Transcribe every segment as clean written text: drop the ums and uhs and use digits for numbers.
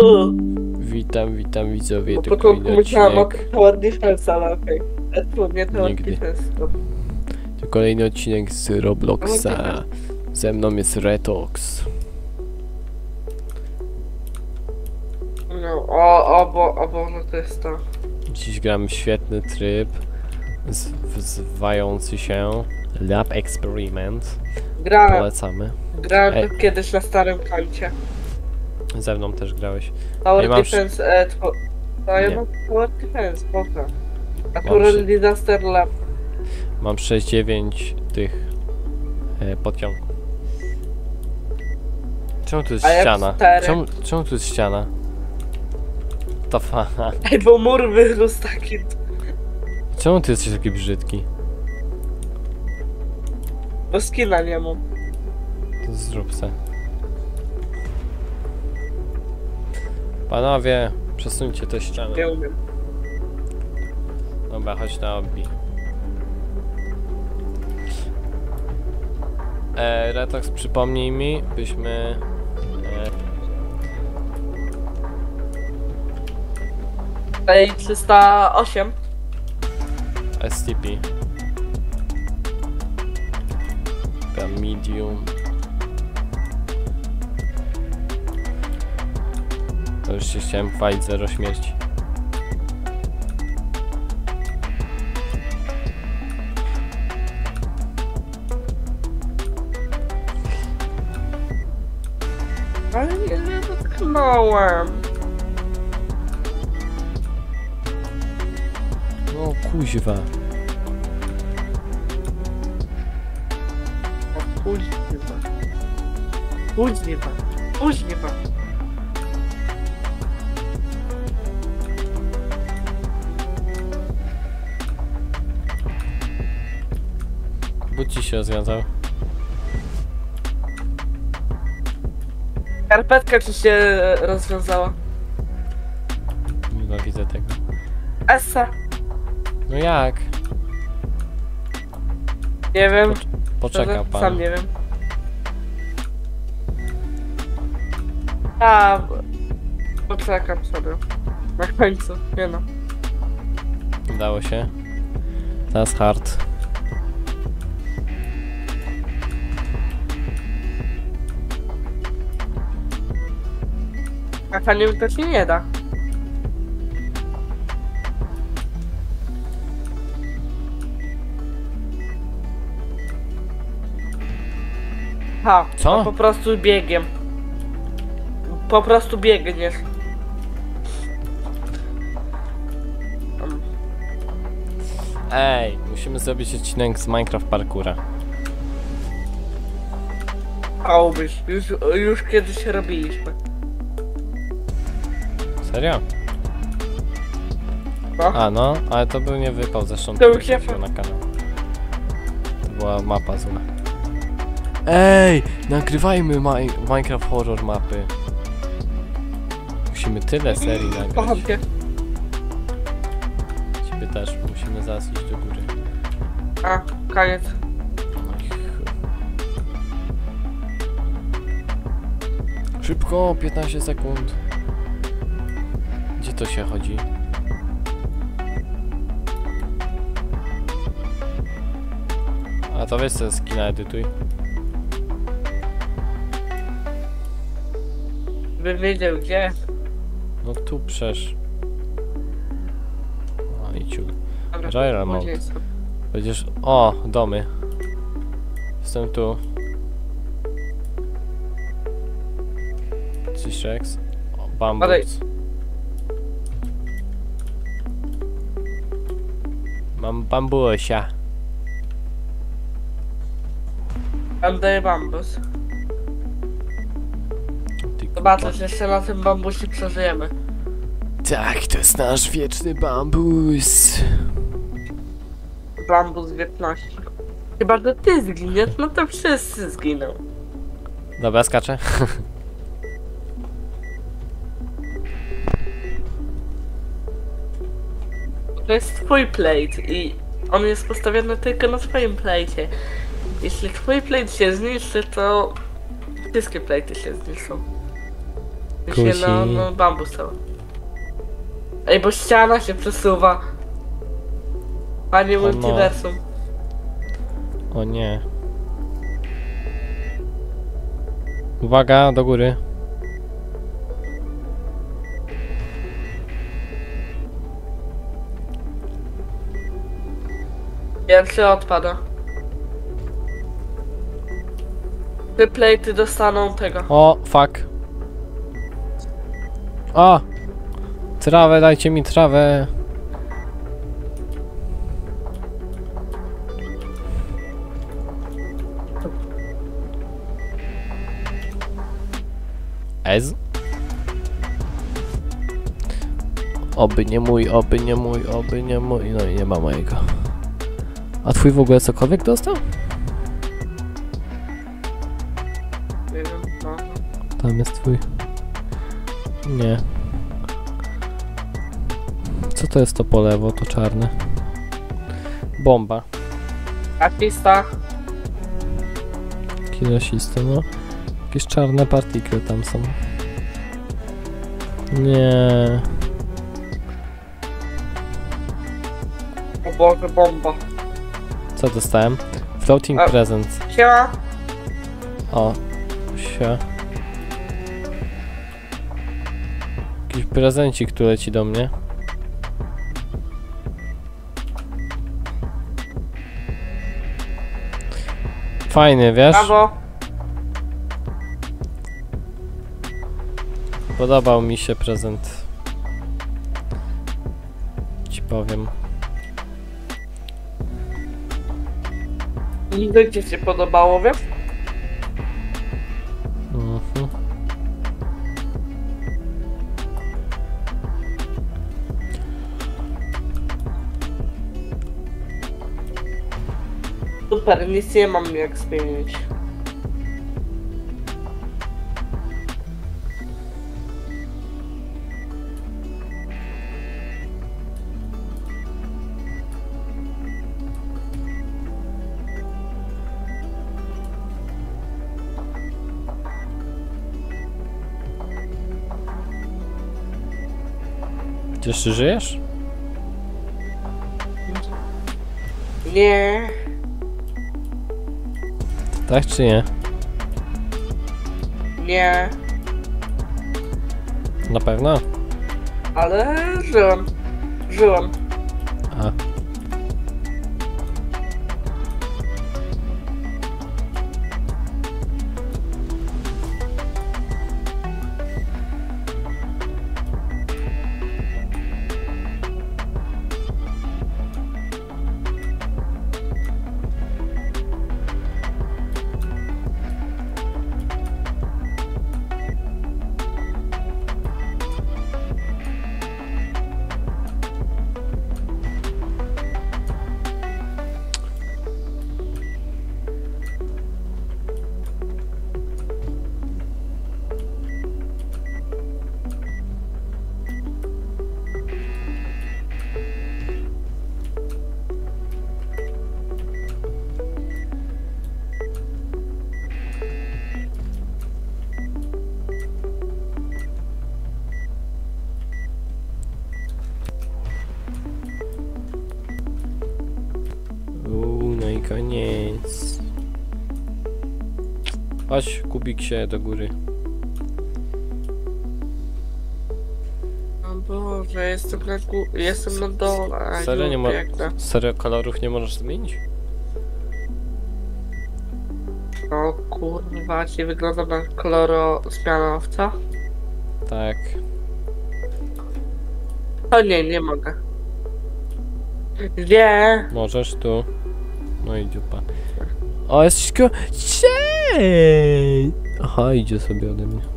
Witam widzowie, Po to początku kolejny myślałem o odcinek. Tower Defense, ale okej. Nie Tower Nigdy. Defense. To kolejny odcinek z Robloxa. Ze mną jest Retox. No, o Boże, to jest to. Dziś gramy w świetny tryb zwający się Lab Experiment. Polecamy. Grałem kiedyś na starym kancie. Ze mną też grałeś. Tower Ja mam Defense, ja Nie. mam Tower Defense, spoko. Mam Natural Disaster Lab. Mam 6-9 tych pociągów. Czemu tu jest A ja ściana? 4. Czemu tu jest ściana? To fa. Ej, bo mur wyrósł taki. Czemu ty jesteś taki brzydki? Bo skina nie mam. To zrób se. Panowie, przesuńcie tę ścianę. Nie umiem. Dobra, chodź na obbi. Retox, przypomnij mi, byśmy... Ej, 308. STP. Medium. To już się chciałem chwalić, 0 śmierci. Ale nie dotknąłem. No kuźwa. Kuźwa. But ci się rozwiązał. Karpetka ci się rozwiązała. Nie widzę tego. Essa. No jak? Nie wiem. Poczeka Szczerze, pan. Sam nie wiem. A, poczekam sobie. Na końcu, nie no. Udało się. Teraz hard. A fajnie to się nie da. Ha, Co? no po prostu biegiem. Po prostu biegniesz. Ej, musimy zrobić odcinek z Minecraft Parkoura. Chciałbyś, już kiedyś robiliśmy. Serio? No. A no, ale to był nie wypał, zresztą To to już wrzucił na kanał. To była mapa zła. Ej, nagrywajmy Minecraft Horror mapy. Musimy tyle serii nagrać. Kocham cię. Ciebie też, musimy zaraz iść do góry. A, koniec. No i szybko, 15 sekund. Gdzie to się chodzi? A to weź sobie skina edytuj. Bym wiedział gdzie. No tu przecież. O i ciu. Dobra, Royal gdzie mode. jestem? Będziesz... O, domy. Jestem tu. Cishex. Bambus. Mam bambusia. Tam daję bambus. Ty Zobaczę, czy jeszcze na tym bambusie przeżyjemy. Tak, to jest nasz wieczny bambus. Bambus wieczności. Chyba, że ty zginiesz, no to wszyscy zginą. Dobra, skaczę. To jest twój plate i on jest postawiony tylko na twoim plate. Jeśli twój plate się zniszczy, to wszystkie plate'y się zniszczą. Kusi. No bambus cały. Ej, bo ściana się przesuwa. Panie O no. multiversum. O nie. Uwaga, do góry. Pierwszy odpada. Te plejty dostaną tego. O, fuck. O! Trawę, dajcie mi trawę. Ez? Oby nie mój, oby nie mój, oby nie mój. No i nie ma mojego. A twój w ogóle cokolwiek dostał? Nie wiem, no. Tam jest twój. Nie. Co to jest to po lewo? To czarne. Bomba. Artista. Kilosisty, no. Jakieś czarne partikle tam są. Nie. O Boże, bomba. Co dostałem? Floating presents. Siema. O. Się. Jakiś prezencik tu leci do mnie. Fajny, wiesz? Brawo. Podobał mi się prezent. Ci powiem. Nigdy ci się podobało, wiesz? Mhm. Super, nic nie mam jak zmienić. Ty jeszcze żyjesz? Nie. Tak czy nie? Nie. Na pewno? Ale żyłem. Żyłem. A. No i koniec. Chodź, Kubiksie, do góry. O Boże, jestem na dole. Aj, Serio nie ma... piękne. Serio kolorów nie możesz zmienić? O kurwa, ci wygląda na kolorosmianowca? Tak. O nie, nie mogę. Nie. Możesz tu. No i dupa. O, jesteś ko... Cześć! Aha, idzie sobie ode mnie.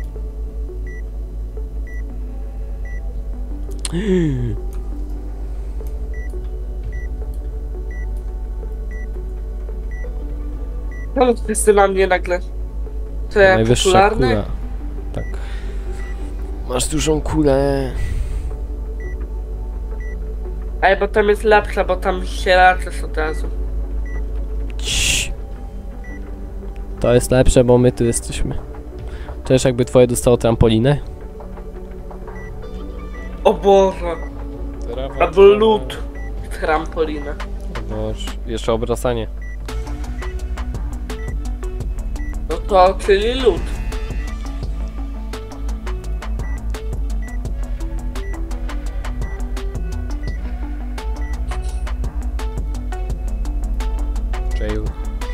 Czemu wszyscy na mnie nagle? To ja Najwyższa popularny? kula. Tak. Masz dużą kulę. Ej, bo tam jest lepsza, bo tam się leczysz od razu. Cii. To jest lepsze, bo my tu jesteśmy. Cześć, jakby twoje dostało trampolinę? O Boże. Albo lód. Trampolinę. Boże, jeszcze obracanie. No to czyli lód. Jail.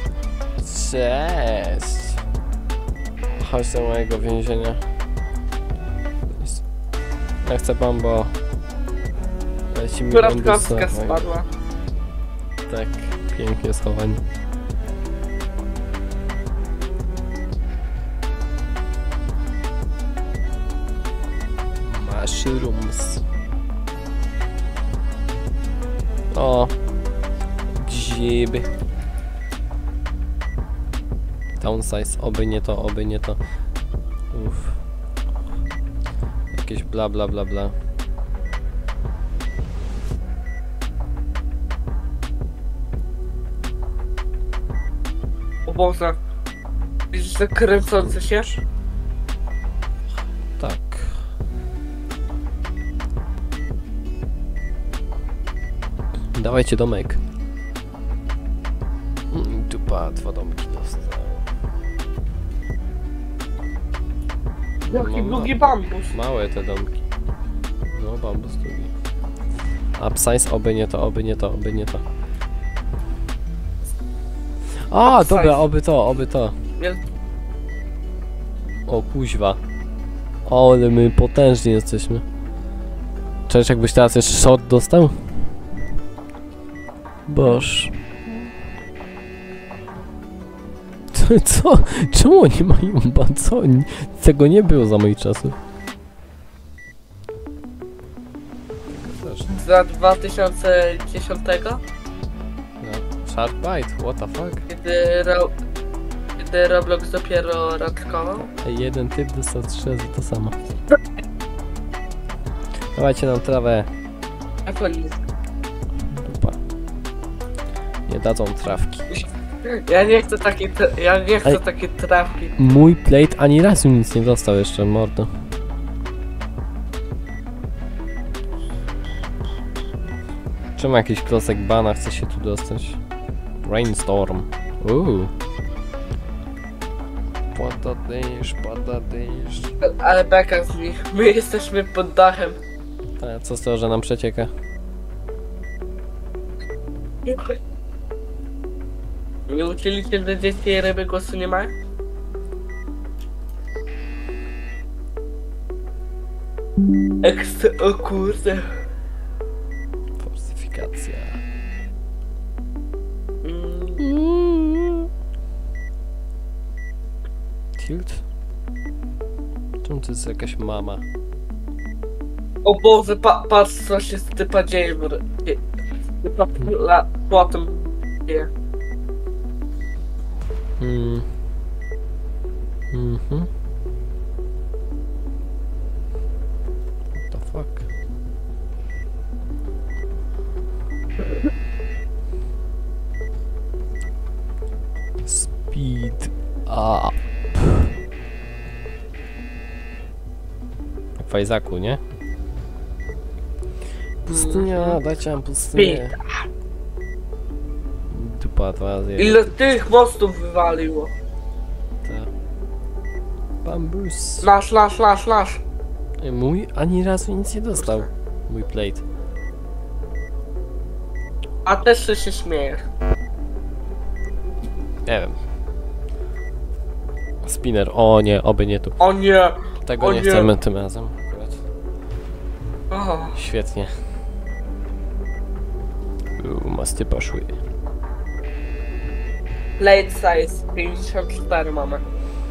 Cześć! Chodź do mojego więzienia. Ja chcę bambo. Leci mi Kuratkowska spadła. Tak, pięknie schowani. Mushrooms. O! Grzyby. Downsize, oby nie to, oby nie to. Uff. Jakieś bla bla bla bla. O Boże. Widzisz te kręcące się? Tak. Dawajcie domek. Dupa, 2 domki dostałem. Jaki długi bambus. Małe te domki. No, bambus długi. Upsize, oby nie to, oby nie to, oby nie to. A, Upsize. dobra, oby to, oby to. Nie- O, kuźwa. O, ale my potężni jesteśmy. Cześć, jakbyś teraz jeszcze shot dostał? Boż. Co? Czemu oni mają ban? Co oni? Tego nie było za moich czasów. Za 2010, No. Sharkbite, what the fuck? kiedy Roblox dopiero raczkował. A jeden typ dostał 3 razy to samo. Dawajcie nam trawę. A to nic. Dupa. Nie dadzą trawki. Ja nie chcę Ej. takie trawki. Mój plate ani razu nic nie dostał jeszcze, mordo. Czemu jakiś klocek bana chce się tu dostać? Rainstorm. Pada deszcz. Ale beka z nich. My jesteśmy pod dachem. A co z tego, że nam przecieka? Nie uczyliście, że dzieci i ryby głosu nie mają? O kurde. Forsyfikacja. Tilt? Czemu to jest jakaś mama? O Boże, patrz co się z typa dzieje. Potem dzieje. What the fuck? Speed up. W Fajzaku, nie? Pustynia, dajcie nam pustynię. Dupa, 2 razy. Ile tych mostów wywaliło? Bambus. Nasz. Mój ani razu nic nie dostał. Mój plate. A też się śmiejesz. Nie wiem. Spinner, o nie, oby nie tu. O nie! Tego O nie nie. chcemy tym razem akurat. O, Świetnie. Mosty poszły. plate size 54 mamy.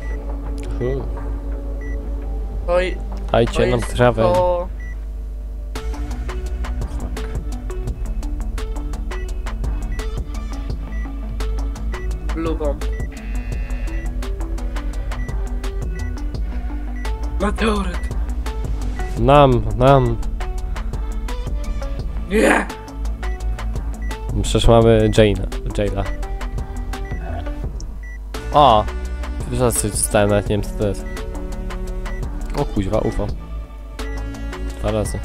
Oj, Dajcie nam trawę. to... Fuck. Blue bomb. Meteoryt. Nam. Nie! Przecież mamy Jaila. O! Wiesz, coś dostałem, nawet nie wiem co to jest. O kuźwa, UFO. 2 razy.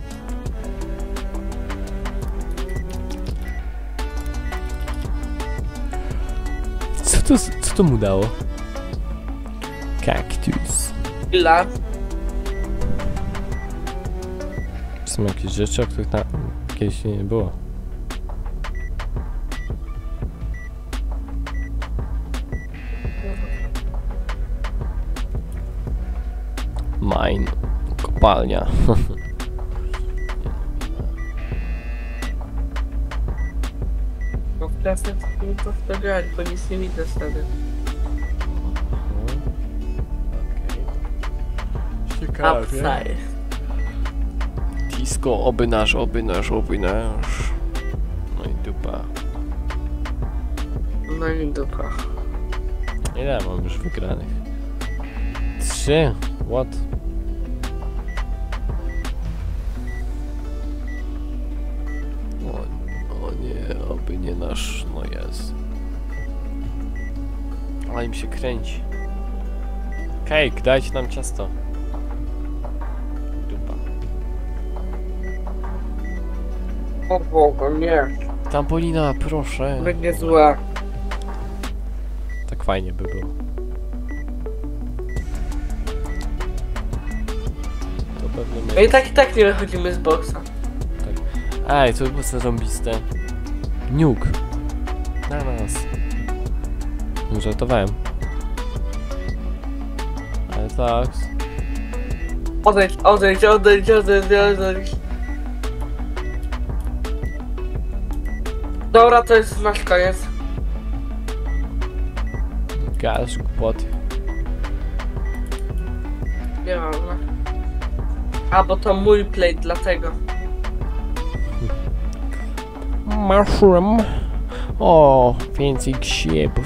Co to mu dało? Kaktus. Ile? Są jakieś rzeczy, o których kiedyś nie było. Mine. Kopalnia. No w klasę to w to grać, bo nic nie widzę wtedy. Upside. Disco, oby nasz. No i dupa. No i dupa. Ile mam już wygranych? 3. What? O nie, oby nie nasz. No jest. Ale im się kręci. Cake, dajcie nam ciasto. Dupa. O Bogu, nie. Trampolina, proszę. Będzie zła. Tak fajnie by było. To pewnie No my... i tak nie wychodzimy z boksa. Ej, co by było zarąbiste? Nuke. Na nas. No, żartowałem. Ale tak. Odejdź. Dobra, to jest nasz koniec. Gaz, głupoty. Nieważne. A, bo to mój plate, dlatego. Mushroom. O, więcej grzybów.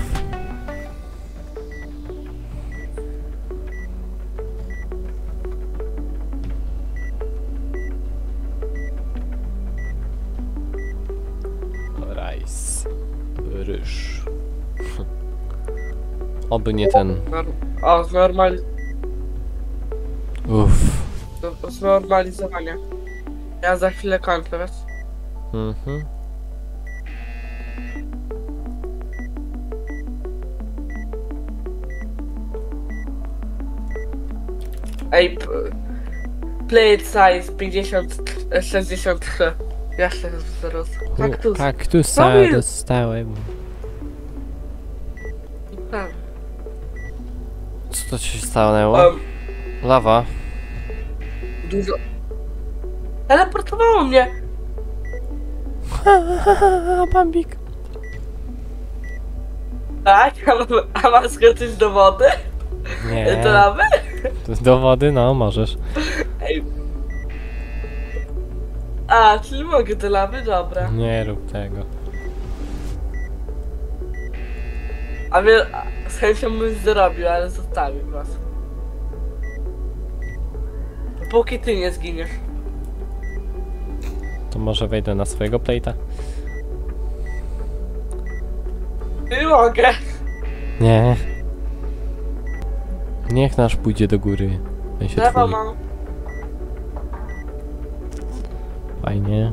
Rice. Ryż. Oby nie ten. O, Uff. znormalizowanie. Ja za chwilę kończę, wiesz? Mhm. Ej, plate size 63. Ja się zaraz. Kaktus. Kaktusa Co jest? dostałem. Tak. Co to się stanęło? Lawa. Dużo. Teleportowało mnie. Bambik. Tak? A masz skoczyć do wody? Nie. Do lawy? Do wody, no możesz. Ej. A, czyli mogę do lawy? Dobra. Nie rób tego. A mnie z chęcią bym zrobił, ale zostawił was. Póki ty nie zginiesz. To może wejdę na swojego plate'a? Nie mogę. Nie. Niech nasz pójdzie do góry. Ja się Lewa twój. mam. Fajnie.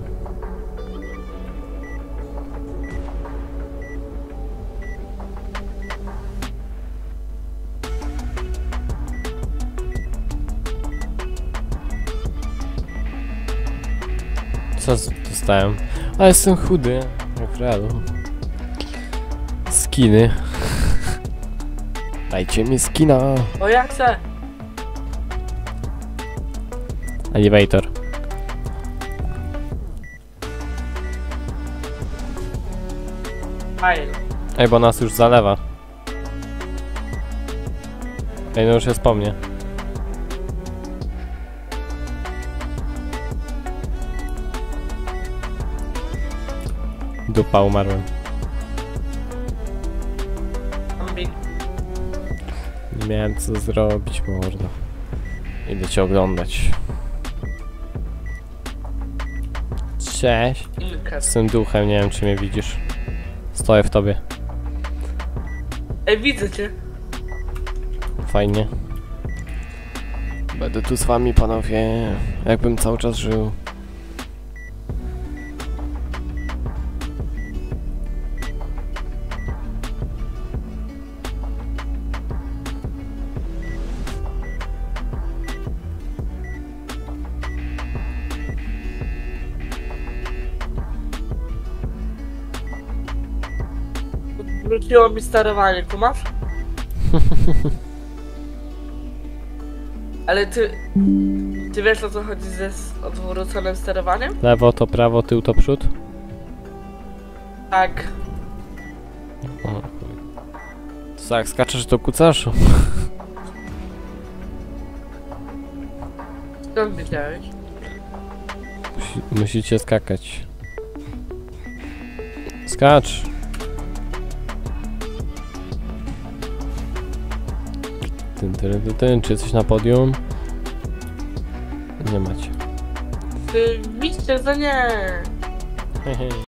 Co dostałem? Ale jestem chudy. Jak w realu. Skiny. Dajcie mi skina. O, ja chcę. Elevator. Fajnie. Ej, bo nas już zalewa. Ej, no już jest po mnie. Dupa, umarłem. Bambik. Nie miałem co zrobić, mordo. Idę cię oglądać. Cześć. Ilka. Jestem duchem, nie wiem czy mnie widzisz. Stoję w tobie. Ej, widzę cię. Fajnie. Będę tu z wami, panowie, jakbym cały czas żył. Wróciło mi sterowanie, kumasz? Ale ty wiesz o co chodzi ze odwróconym sterowaniem? Lewo to prawo, tył to przód. Tak. O, chuj. To co, jak skaczesz, to kucasz? Skąd wiedziałeś? Musicie skakać. Skacz! Czy jesteś na podium? Nie macie. Ty widzicie, że nie! Hehe.